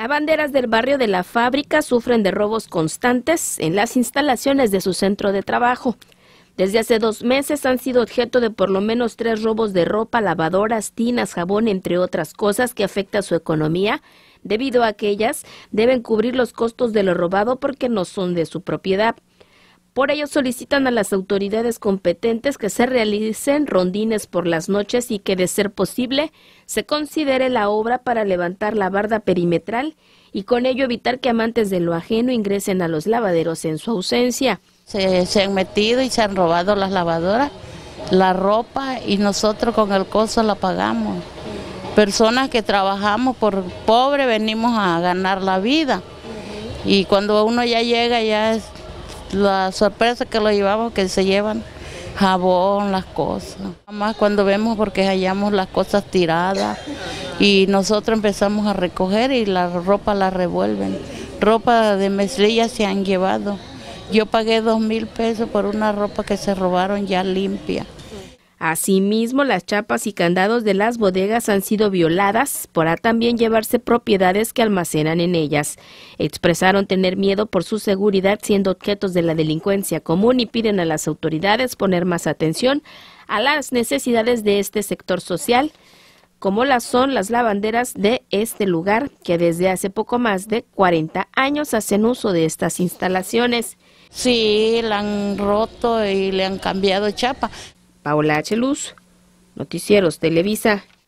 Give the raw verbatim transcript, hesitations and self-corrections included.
Lavanderas del barrio de La Fábrica sufren de robos constantes en las instalaciones de su centro de trabajo. Desde hace dos meses han sido objeto de por lo menos tres robos de ropa, lavadoras, tinas, jabón, entre otras cosas que afecta su economía, debido a que ellas deben cubrir los costos de lo robado porque no son de su propiedad. Por ello solicitan a las autoridades competentes que se realicen rondines por las noches y que, de ser posible, se considere la obra para levantar la barda perimetral y con ello evitar que amantes de lo ajeno ingresen a los lavaderos en su ausencia. Se, se han metido y se han robado las lavadoras, la ropa, y nosotros con el costo la pagamos. Personas que trabajamos por pobre venimos a ganar la vida, y cuando uno ya llega ya es la sorpresa que lo llevamos, que se llevan jabón, las cosas. Más cuando vemos porque hallamos las cosas tiradas y nosotros empezamos a recoger y la ropa la revuelven. Ropa de mezclilla se han llevado. Yo pagué dos mil pesos por una ropa que se robaron ya limpia. Asimismo, las chapas y candados de las bodegas han sido violadas para también llevarse propiedades que almacenan en ellas. Expresaron tener miedo por su seguridad, siendo objetos de la delincuencia común, y piden a las autoridades poner más atención a las necesidades de este sector social, como las son las lavanderas de este lugar, que desde hace poco más de cuarenta años hacen uso de estas instalaciones. Sí, la han roto y le han cambiado chapa. Paola H. Luz, Noticieros Televisa.